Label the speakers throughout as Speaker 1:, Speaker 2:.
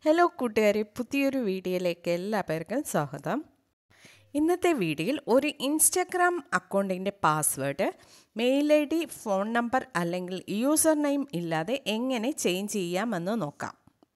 Speaker 1: Hello കൂട്ടുകാരെ, പുതിയൊരു വീഡിയോയിലേക്ക് എല്ലാവർക്കും സ്വാഗതം. ഇന്നത്തെ വീഡിയോയിൽ ഒരു ഇൻസ്റ്റാഗ്രാം അക്കൗണ്ടിൻ്റെ password, mail I D, phone number അല്ലെങ്കിൽ യൂസർ നെയിം ഇല്ലാതെ എങ്ങനെ ചേഞ്ച് ചെയ്യാമെന്ന് നോക്കാം.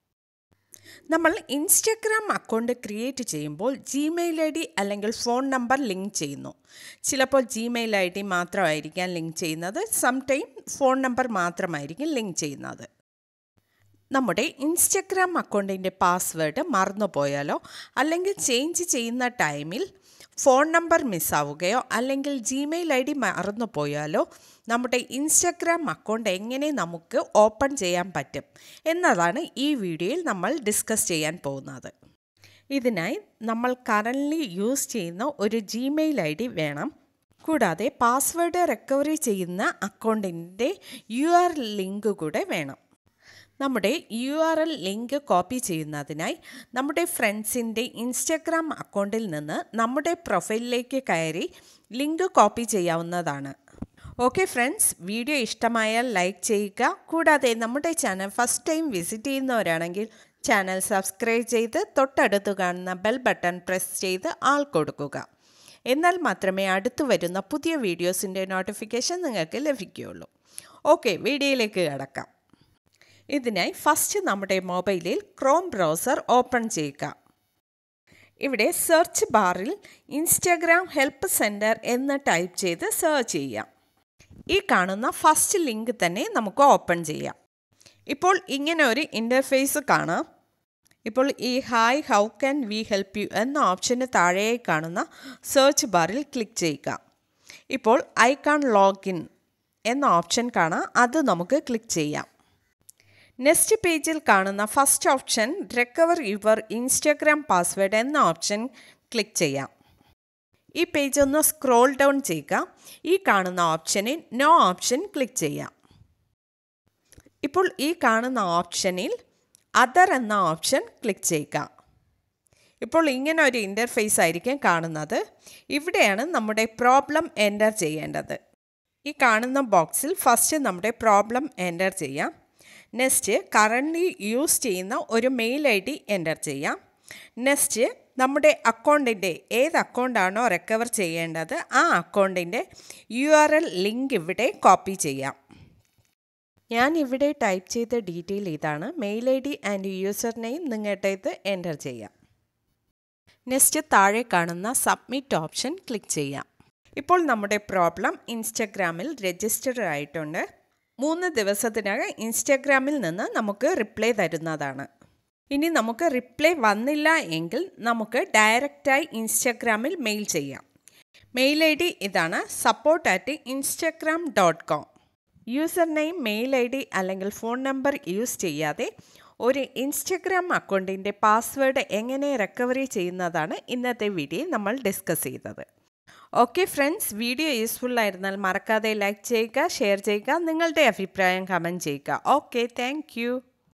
Speaker 1: നമ്മൾ ഇൻസ്റ്റാഗ്രാം അക്കൗണ്ട് ക്രിയേറ്റ് ചെയ്യുമ്പോൾ ജിമെയിൽ ഐ ഡി അല്ലെങ്കിൽ ഫോൺ നമ്പർ ലിങ്ക് ചെയ്യുന്നു. ചിലപ്പോൾ ജിമെയിൽ ഐ ഡി മാത്രമായിരിക്കാം ലിങ്ക് ചെയ്യുന്നത്, സംടൈം ഫോൺ നമ്പർ മാത്രമായിരിക്കും ലിങ്ക് ചെയ്യുന്നത്. നമ്മുടെ ഇൻസ്റ്റാഗ്രാം അക്കൗണ്ടിൻ്റെ പാസ്വേഡ് മറന്നുപോയാലോ അല്ലെങ്കിൽ ചേഞ്ച് ചെയ്യുന്ന ടൈമിൽ ഫോൺ നമ്പർ മിസ്സാവുകയോ അല്ലെങ്കിൽ ജിമെയിൽ ഐ ഡി മറന്നുപോയാലോ നമ്മുടെ ഇൻസ്റ്റാഗ്രാം അക്കൗണ്ട് എങ്ങനെ നമുക്ക് ഓപ്പൺ ചെയ്യാൻ പറ്റും എന്നതാണ് ഈ വീഡിയോയിൽ നമ്മൾ ഡിസ്കസ് ചെയ്യാൻ പോകുന്നത്. ഇതിനായി നമ്മൾ കറൻ്റ്ലി യൂസ് ചെയ്യുന്ന ഒരു ജിമെയിൽ ഐ ഡി വേണം. കൂടാതെ പാസ്വേഡ് റിക്കവറി ചെയ്യുന്ന അക്കൗണ്ടിൻ്റെ URL ലിങ്ക് കൂടെ വേണം. നമ്മുടെ URL ലിങ്ക് കോപ്പി ചെയ്യുന്നതിനായി നമ്മുടെ ഫ്രണ്ട്സിൻ്റെ ഇൻസ്റ്റാഗ്രാം അക്കൗണ്ടിൽ നിന്ന് നമ്മുടെ പ്രൊഫൈലിലേക്ക് കയറി ലിങ്ക് കോപ്പി ചെയ്യാവുന്നതാണ്. ഓക്കെ ഫ്രണ്ട്സ്, വീഡിയോ ഇഷ്ടമായാൽ ലൈക്ക് ചെയ്യുക. കൂടാതെ നമ്മുടെ ചാനൽ ഫസ്റ്റ് ടൈം വിസിറ്റ് ചെയ്യുന്നവരാണെങ്കിൽ ചാനൽ സബ്സ്ക്രൈബ് ചെയ്ത് തൊട്ടടുത്ത് കാണുന്ന ബെൽ ബട്ടൺ പ്രസ് ചെയ്ത് ആൾ കൊടുക്കുക. എന്നാൽ മാത്രമേ അടുത്തു വരുന്ന പുതിയ വീഡിയോസിൻ്റെ നോട്ടിഫിക്കേഷൻ നിങ്ങൾക്ക് ലഭിക്കുകയുള്ളൂ. ഓക്കെ, വീഡിയോയിലേക്ക് കടക്കാം. ഇതിനായി ഫസ്റ്റ് നമ്മുടെ മൊബൈലിൽ ക്രോം ബ്രൗസർ ഓപ്പൺ ചെയ്യുക. ഇവിടെ സെർച്ച് ബാറിൽ ഇൻസ്റ്റാഗ്രാം ഹെൽപ്പ് സെൻറ്റർ എന്ന് ടൈപ്പ് ചെയ്ത് സെർച്ച് ചെയ്യാം. ഈ കാണുന്ന ഫസ്റ്റ് ലിങ്ക് തന്നെ നമുക്ക് ഓപ്പൺ ചെയ്യാം. ഇപ്പോൾ ഇങ്ങനെ ഒരു ഇൻ്റർഫേസ് കാണാം. ഇപ്പോൾ ഈ hi how can we help you എന്ന ഓപ്ഷന് താഴെയായി കാണുന്ന സെർച്ച് ബാറിൽ ക്ലിക്ക് ചെയ്യുക. ഇപ്പോൾ ഐ കാൺ ലോഗിൻ എന്ന ഓപ്ഷൻ കാണാം, അത് നമുക്ക് ക്ലിക്ക് ചെയ്യാം. നെക്സ്റ്റ് പേജിൽ കാണുന്ന first option recover your Instagram password എന്ന ഓപ്ഷൻ ക്ലിക്ക് ചെയ്യാം. ഈ പേജ് ഒന്ന് സ്ക്രോൾ ഡൗൺ ചെയ്യുക. ഈ കാണുന്ന ഓപ്ഷനിൽ നോ ഓപ്ഷൻ ക്ലിക്ക് ചെയ്യാം. ഇപ്പോൾ ഈ കാണുന്ന ഓപ്ഷനിൽ അതർ എന്ന ഓപ്ഷൻ ക്ലിക്ക് ചെയ്യുക. ഇപ്പോൾ ഇങ്ങനെ ഒരു ഇൻ്റർഫേസ് ആയിരിക്കും കാണുന്നത്. ഇവിടെയാണ് നമ്മുടെ പ്രോബ്ലം എൻ്റർ ചെയ്യേണ്ടത്. ഈ കാണുന്ന ബോക്സിൽ ഫസ്റ്റ് നമ്മുടെ പ്രോബ്ലം എൻ്റർ ചെയ്യാം. നെക്സ്റ്റ് കറൻ്റ്ലി യൂസ് ചെയ്യുന്ന ഒരു മെയിൽ ഐ ഡി എൻ്റർ ചെയ്യാം. നെക്സ്റ്റ് നമ്മുടെ അക്കൗണ്ടിൻ്റെ ഏത് അക്കൗണ്ടാണോ റിക്കവർ ചെയ്യേണ്ടത് ആ അക്കൗണ്ടിൻ്റെ URL ലിങ്ക് ഇവിടെ കോപ്പി ചെയ്യാം. ഞാൻ ഇവിടെ ടൈപ്പ് ചെയ്ത ഡീറ്റെയിൽ ഇതാണ്. Mail I D and user name നിങ്ങളുടെ ഇത് എൻ്റർ ചെയ്യാം. നെക്സ്റ്റ് താഴെ കാണുന്ന സബ്മിറ്റ് ഓപ്ഷൻ ക്ലിക്ക് ചെയ്യാം. ഇപ്പോൾ നമ്മുടെ പ്രോബ്ലം ഇൻസ്റ്റാഗ്രാമിൽ രജിസ്റ്റർ ആയിട്ടുണ്ട്. 3 ദിവസത്തിനകം ഇൻസ്റ്റാഗ്രാമിൽ നിന്ന് നമുക്ക് റിപ്ലൈ തരുന്നതാണ്. ഇനി നമുക്ക് റിപ്ലൈ വന്നില്ല എങ്കിൽ നമുക്ക് ഡയറക്റ്റായി ഇൻസ്റ്റാഗ്രാമിൽ മെയിൽ ചെയ്യാം. മെയിൽ ഐ ഡി ഇതാണ്, support@instagram.com. User name, mail I D അല്ലെങ്കിൽ ഫോൺ നമ്പർ യൂസ് ചെയ്യാതെ ഒരു ഇൻസ്റ്റാഗ്രാം അക്കൗണ്ടിൻ്റെ പാസ്വേഡ് എങ്ങനെ റിക്കവറി ചെയ്യുന്നതാണ് ഇന്നത്തെ വീഡിയോയിൽ നമ്മൾ ഡിസ്കസ് ചെയ്തത്. ഓക്കെ ഫ്രണ്ട്സ്, വീഡിയോ യൂസ്ഫുൾ ആയിരുന്നാൽ മറക്കാതെ ലൈക്ക് ചെയ്യുക, ഷെയർ ചെയ്യുക, നിങ്ങളുടെ അഭിപ്രായം കമൻറ്റ് ചെയ്യുക. Okay, thank U.